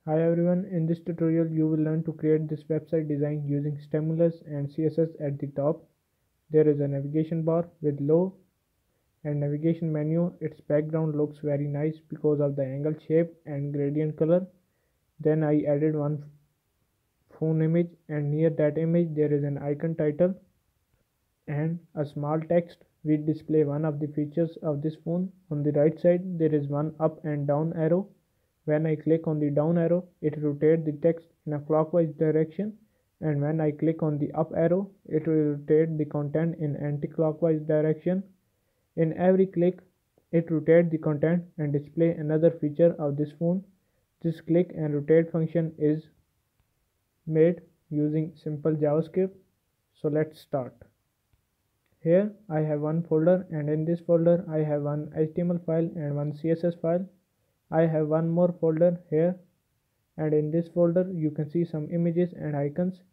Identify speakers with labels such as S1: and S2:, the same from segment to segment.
S1: Hi everyone, in this tutorial you will learn to create this website design using Stimulus and CSS. At the top there is a navigation bar with low and navigation menu. Its background looks very nice because of the angle shape and gradient color. Then I added one phone image, and near that image there is an icon title and a small text which display one of the features of this phone. On the right side there is one up and down arrow. When I click on the down arrow, it rotates the text in a clockwise direction, and when I click on the up arrow, it will rotate the content in anti-clockwise direction. In every click, it rotates the content and display another feature of this phone. This click and rotate function is made using simple JavaScript. So let's start. Here I have one folder, and in this folder I have one HTML file and one CSS file. I have one more folder here, and in this folder you can see some images and icons.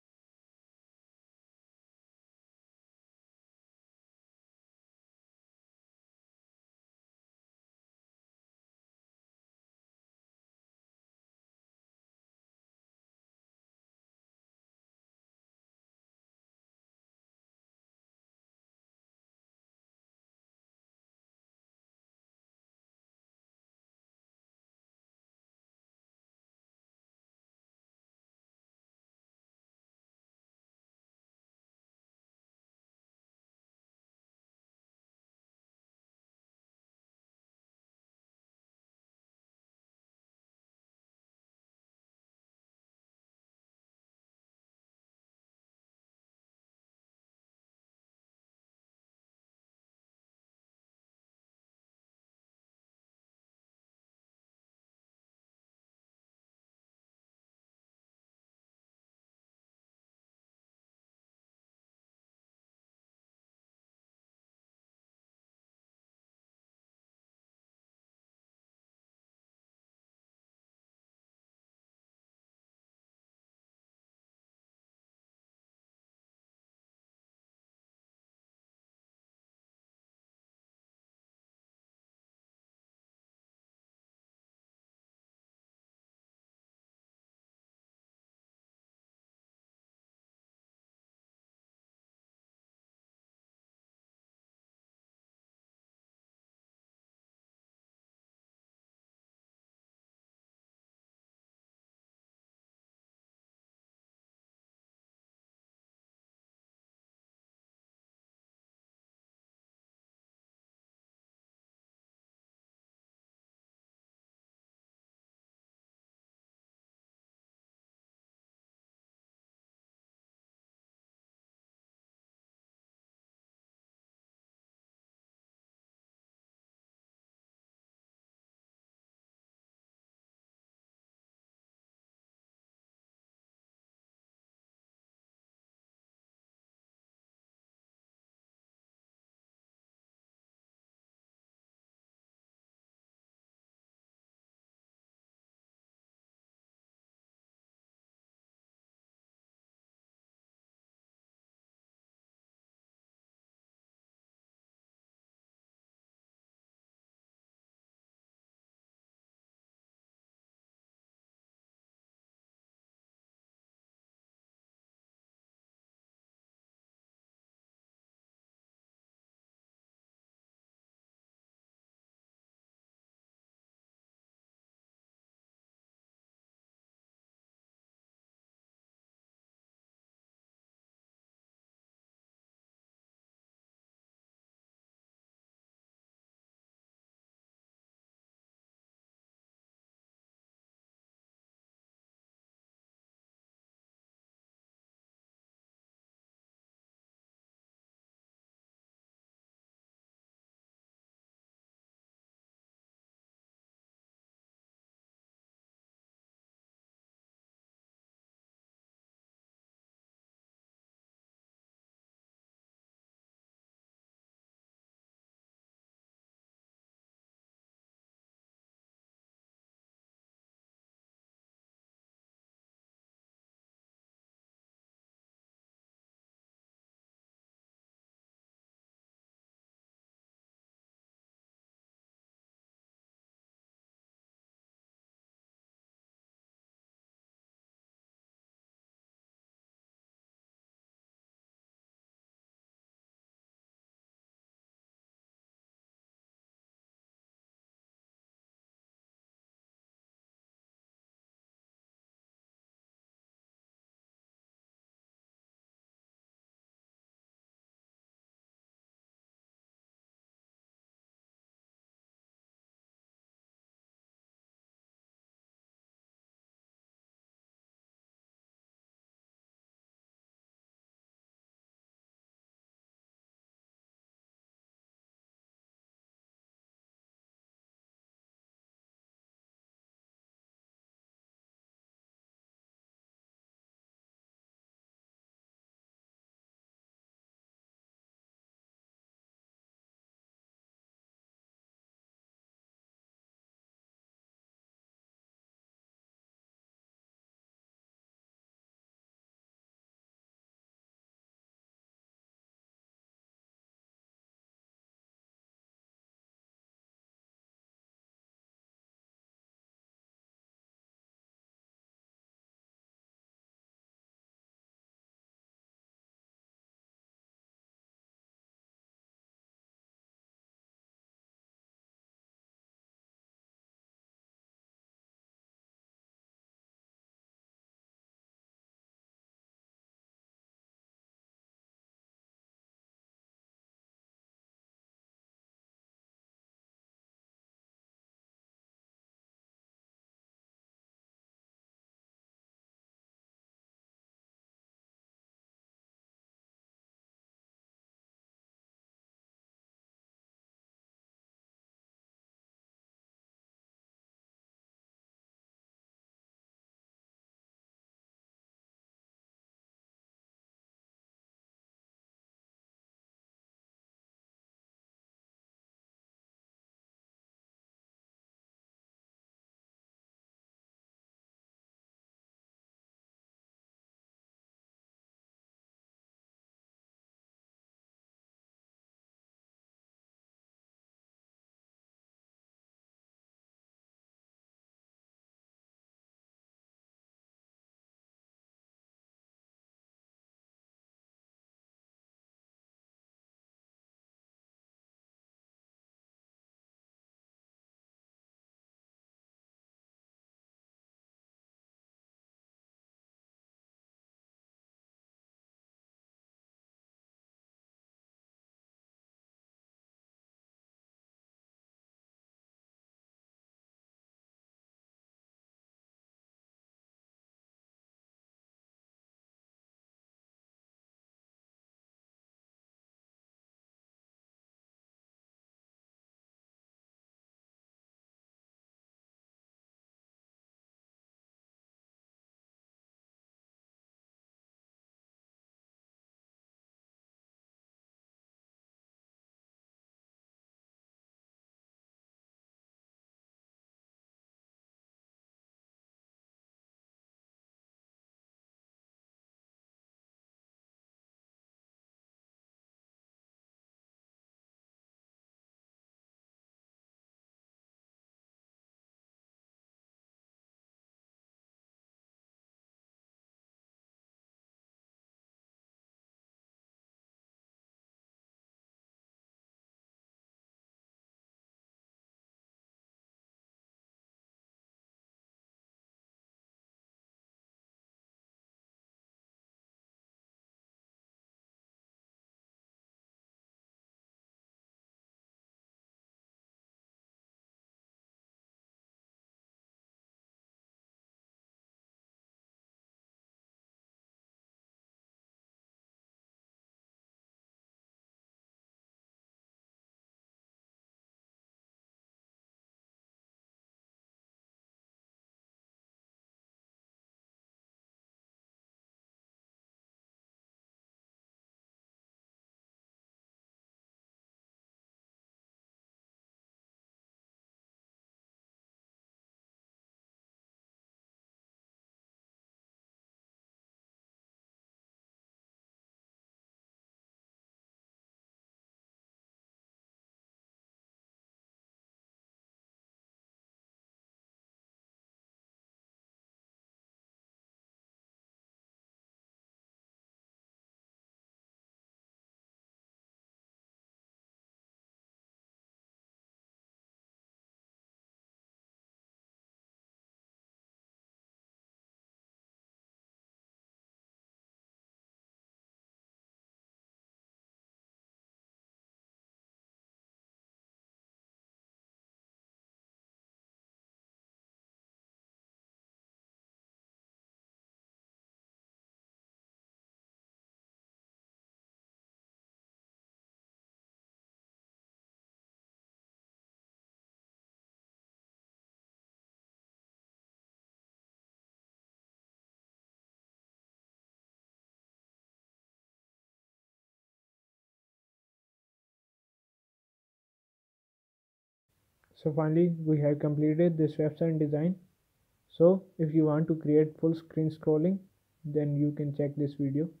S1: So finally we have completed this website design. So if you want to create full screen scrolling, then you can check this video.